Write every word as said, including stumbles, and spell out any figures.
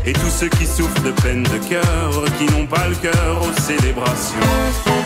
Et tous ceux qui souffrent de peine de cœur, qui n'ont pas le cœur aux célébrations.